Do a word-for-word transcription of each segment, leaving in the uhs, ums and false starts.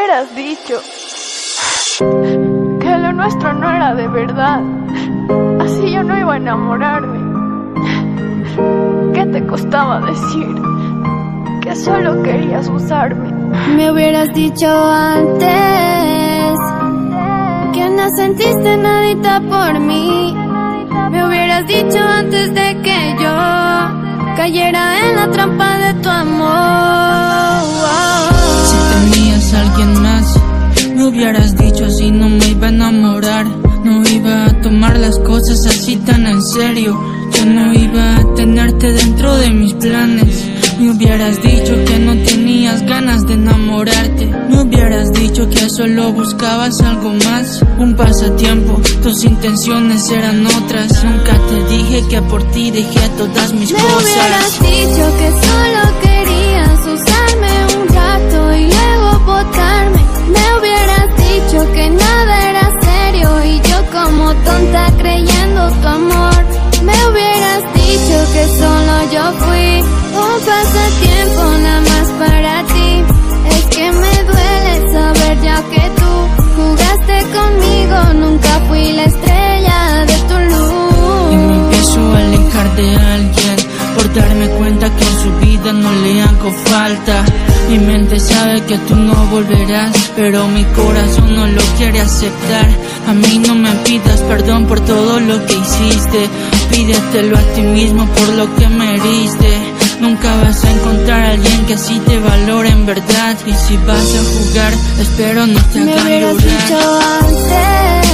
hubieras dicho que lo nuestro no era de verdad, así yo no iba a enamorarme. ¿Qué te costaba decir que solo querías usarme? Me hubieras dicho antes que no sentiste nadita por mí. Me hubieras dicho antes de que yo cayera en la trampa de tu amor. Si tenías a alguien más, me hubieras dicho, así no me iba a enamorar. No iba a tomar las cosas así tan en serio. Yo no iba a tenerte dentro de mis planes. Me hubieras dicho que no tenías ganas de enamorarte. Me hubieras dicho que solo buscabas algo más, un pasatiempo, tus intenciones eran otras. Nunca te dije que por ti dejé todas mis me cosas. Me hubieras dicho que solo querías usarme un rato y luego botarme. Me hubieras dicho que nada era serio y yo como tonta creyendo tu amor. Me hubieras dicho que solo yo fui un pasatiempo nada más para ti. Es que me duele saber ya que tú jugaste conmigo, nunca fui la estrella de tu luz. Y me empiezo a alejar de alguien por darme cuenta que en su vida no le hago falta. Mi mente sabe que tú no volverás, pero mi corazón no lo quiere aceptar. A mí no me pidas perdón por todo lo que hiciste, pídetelo a ti mismo por lo que me heriste. Nunca vas a encontrar a alguien que así te valore en verdad. Y si vas a jugar, espero no te hagan llorar. Me hubieras dicho antes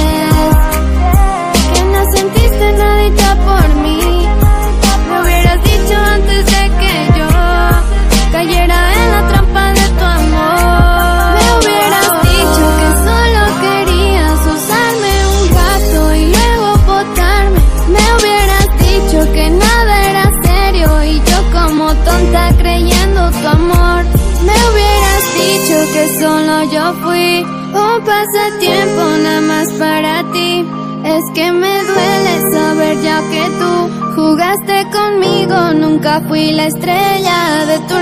que no sentiste nadita por mí. Me hubieras dicho antes de que yo cayera en la trampa de tu amor. Me hubieras dicho que solo querías usarme un rato y luego botarme. Me hubieras dicho que nada era serio y yo como tonta creyendo tu amor. Me hubieras dicho que solo yo fui un pasatiempo nada más para ti. Es que me duele saber ya que tú jugaste conmigo, nunca fui la estrella de tu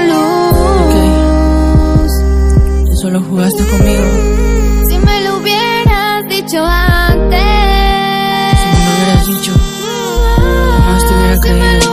luz. Okay. Tú solo jugaste conmigo. Si me lo hubieras dicho antes, si me lo hubieras dicho, jamás te hubiera creído.